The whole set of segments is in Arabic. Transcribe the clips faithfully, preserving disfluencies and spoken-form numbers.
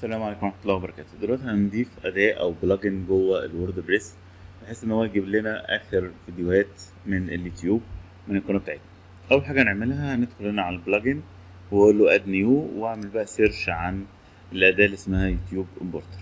السلام عليكم ورحمة الله وبركاته. دلوقتي هنضيف أداة أو بلجن جوه الووردبريس بحيث إن هو يجيب لنا آخر فيديوهات من اليوتيوب من القناة بتاعتنا. أول حاجة هنعملها هندخل هنا على البلجن وأقول له أد نيو وأعمل بقى سيرش عن الأداة اللي اسمها يوتيوب امبورتر،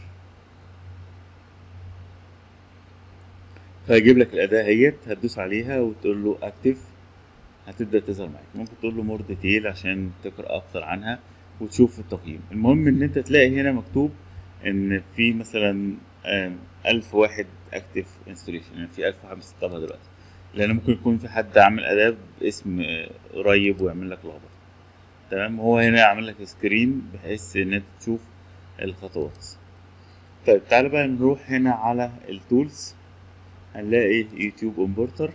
فهيجيب لك الأداة اهيت. هتدوس عليها وتقول له أكتف، هتبدأ تظهر معاك. ممكن تقول له مور ديتيل عشان تقرأ أكتر عنها وتشوف التقييم. المهم إن أنت تلاقي هنا مكتوب إن في مثلا آم، ألف واحد أكتف انستوليشن، يعني في ألف واحد مسطبها دلوقتي، لأن ممكن يكون في حد عامل أداة باسم آه، قريب ويعمل لك لخبطة. تمام، هو هنا عامل لك سكرين بحيث إن أنت تشوف الخطوات. طيب تعالى بقى نروح هنا على التولز، هنلاقي يوتيوب امبورتر.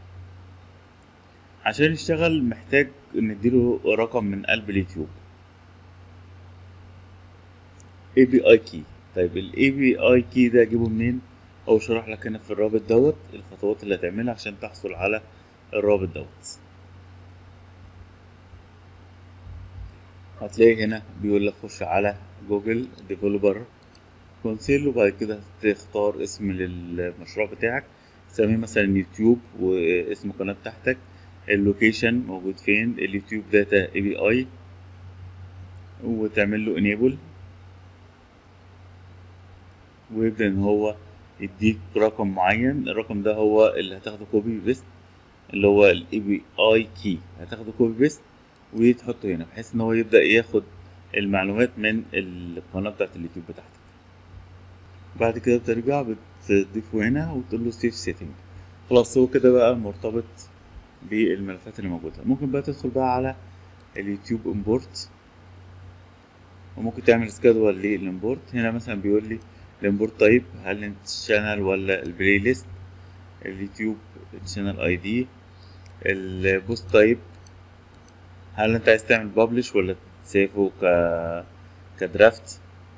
عشان يشتغل محتاج نديله رقم من قلب اليوتيوب، اي بي اي كي. طيب الاي بي اي كي ده اجيبه منين؟ او شرح لك هنا في الرابط دوت الخطوات اللي هتعملها عشان تحصل على الرابط دوت. هتلاقي هنا بيقول لك خش على جوجل ديفلوبر كونسيل، وبعد كده تختار اسم للمشروع بتاعك، تسميه مثلا يوتيوب واسم القناة بتاعتك، اللوكيشن موجود فين، اليوتيوب داتا اي بي اي، وتعمل له انيبل، ويبدأ إن هو يديك رقم معين. الرقم ده هو اللي هتاخده كوبي بيست، اللي هو ال اي بي اي key، هتاخده كوبي بيست وتحطه هنا بحيث إن هو يبدأ ياخد المعلومات من القناة بتاعت اليوتيوب بتاعتك. بعد كده بترجع بتضيفه هنا وتقول له سيف سيتنج. خلاص هو كده بقى مرتبط بالملفات اللي موجودة. ممكن بقى تدخل بقى على اليوتيوب امبورت، وممكن تعمل سكادول للامبورت. هنا مثلا بيقول لي الامبورت تايب، هل انت الشانل ولا البلاي ليست، اليوتيوب شانل اي دي، البوست تايب، هل انت عايز تعمل بابلش ولا تسيفه ك كدرافت،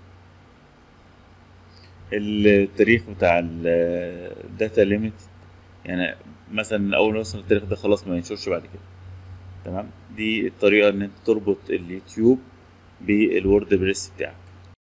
التاريخ بتاع الداتا ليميت، يعني مثلا اول ما يوصل التاريخ ده خلاص ما ينشرش بعد كده. تمام، دي الطريقة ان انت تربط اليوتيوب بالوورد بريس بتاعك.